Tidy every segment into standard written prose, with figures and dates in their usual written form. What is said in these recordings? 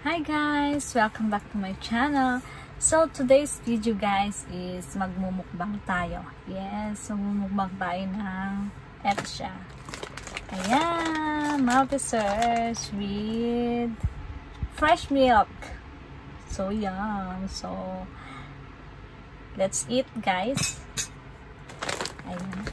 Hi guys! Welcome back to my channel. So today's video guys is magmumukbang tayo. Yes, so mumukbang tayo ng eto siya. Ayan, Maltesers with fresh milk. So yum. So let's eat guys. Ayan.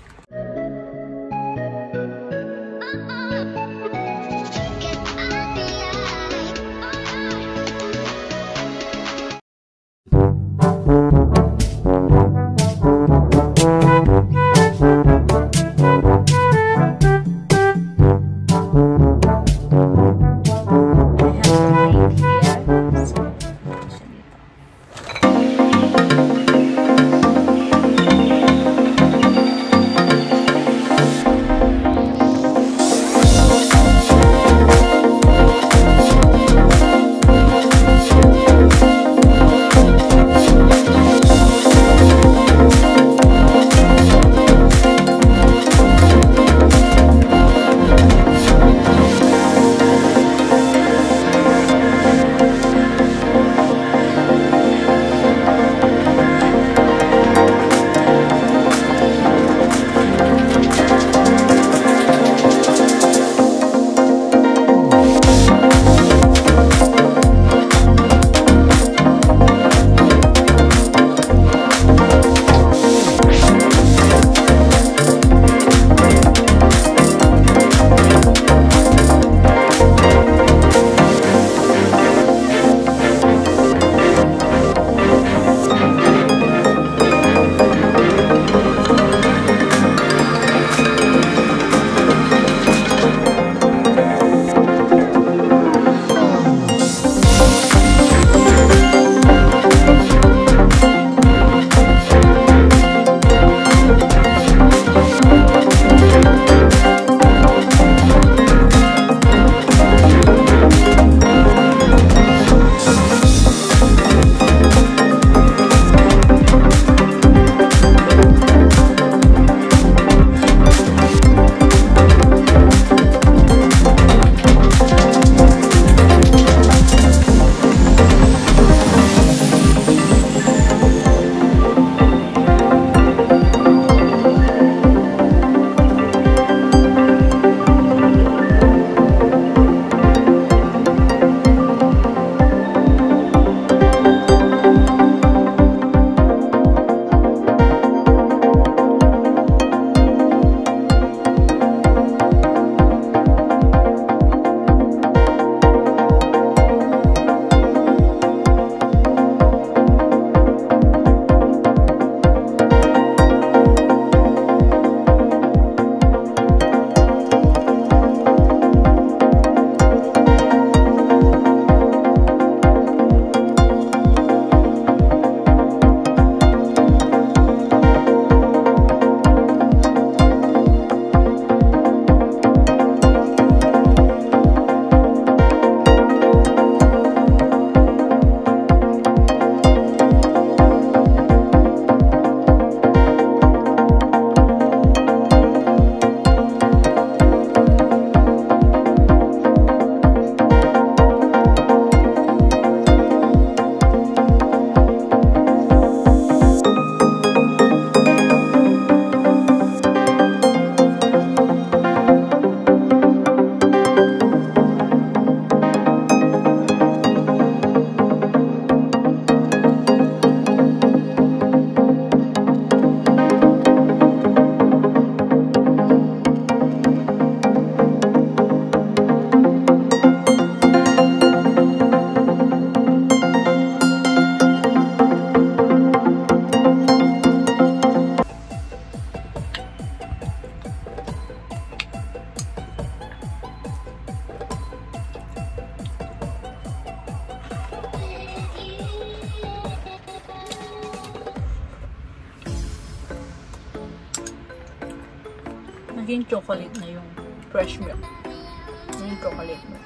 Naging chocolate na yung fresh milk. Naging chocolate milk.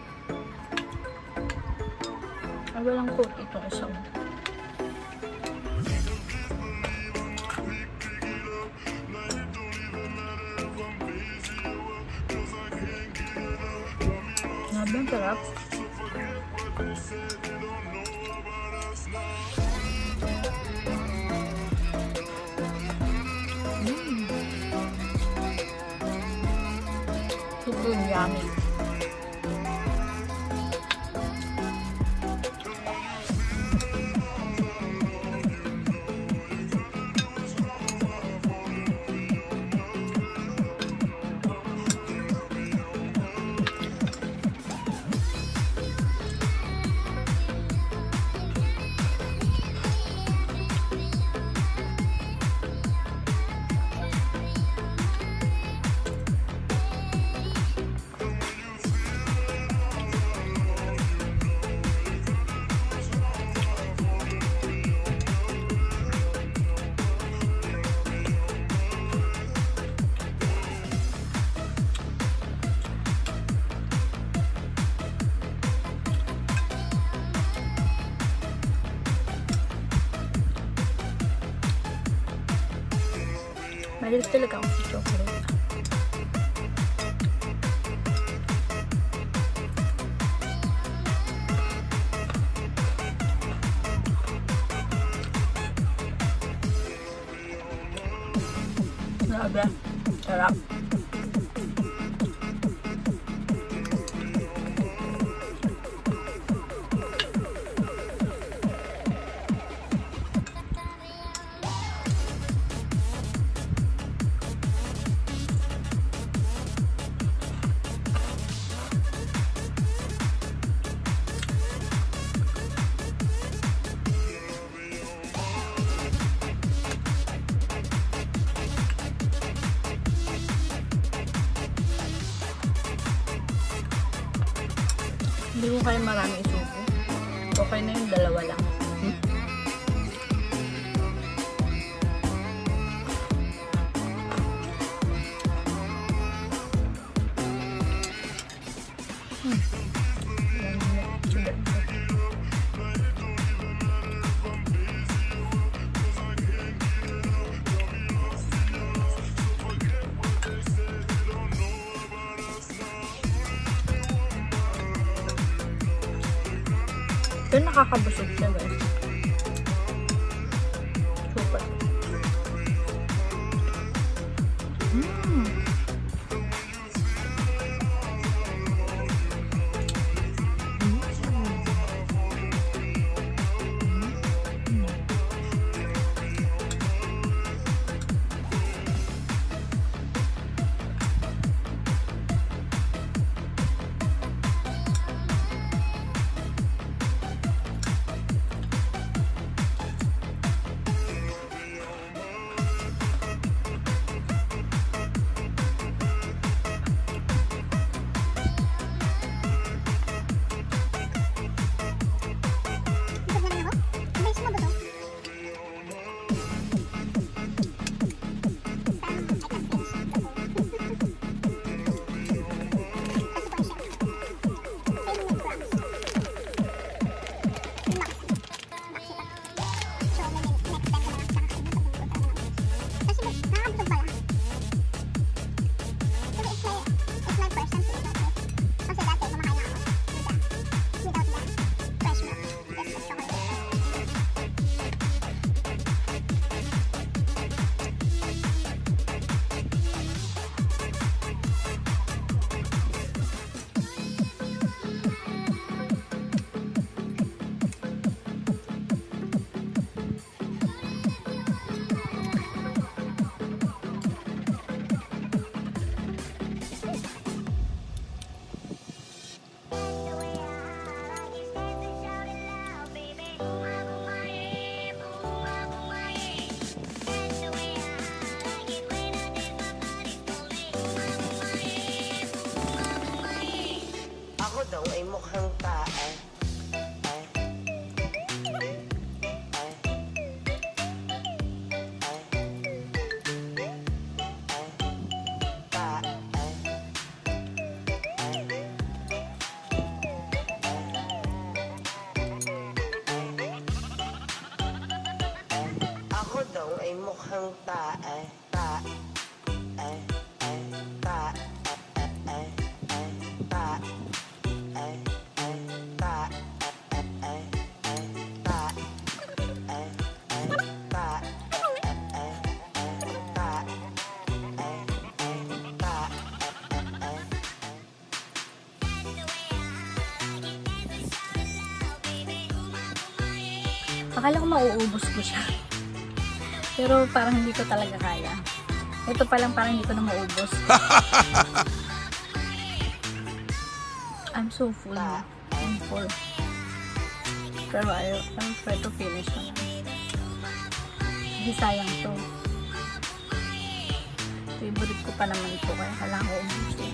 Ay, walang coat itong isang. Grabe, ang sarap. Super yummy. Mahilig talaga ako sa chocolate. Grabe. Sarap. Hindi ko kayo marami isubo. Okay na yung dalawa lang. Ito nakakabusog siya, guys. Super. Akala ko mauubos ko siya. Pero parang hindi ko talaga kaya. Ito pa lang parang hindi ko na maubos. I'm so full. I'm full. Pero I'll try to finish naman. Hindi sayang to. Favorite ko pa naman ito kaya kailangan ko ubusin.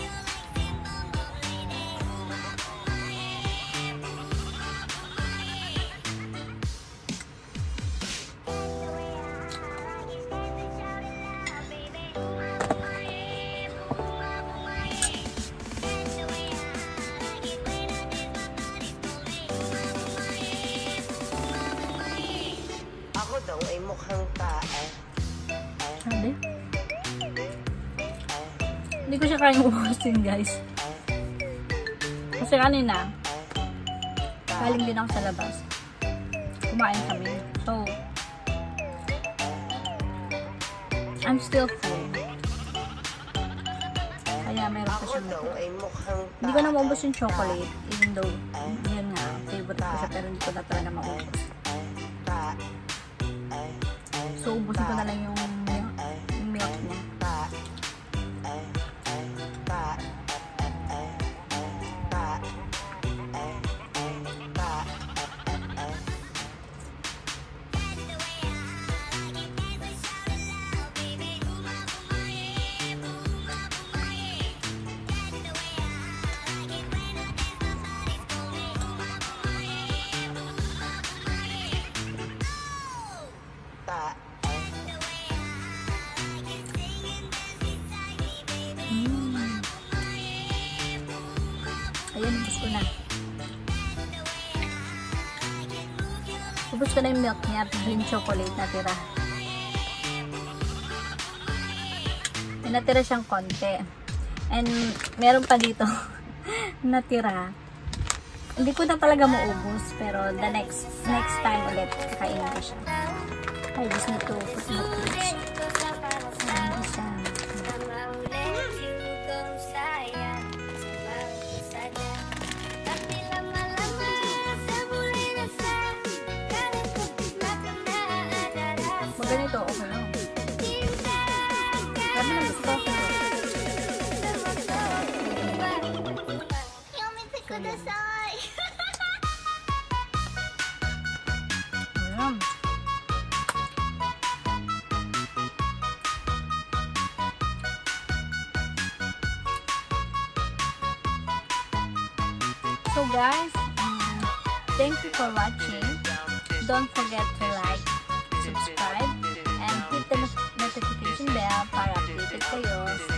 Daw ay mukhang tae. Sabi? Hindi ko siya kayang ubusin, guys. Kasi kanina, galing din ako sa labas. Kumain kami. So, I'm still full. Kaya meron pa siya natin. Hindi ko na maubos yung chocolate, even though, yun nga, favorite ko siya, pero hindi ko na talaga maubos. So, ubusin ko na lang yung milk niya. Ayan, ubus ko na. Ubus ko na yung milk niya, yung chocolate natira. May natira siyang konti. And meron pa dito natira. Hindi ko na talaga maubos, pero the next time ulit kakainin ko siya. I just need to put in the fridge. Ayan siya. Ganito, okay lang. Sabi na gusto ko. Ayan. So guys, thank you for watching. Don't forget to like, subscribe, and hit the notification bell para updated kayo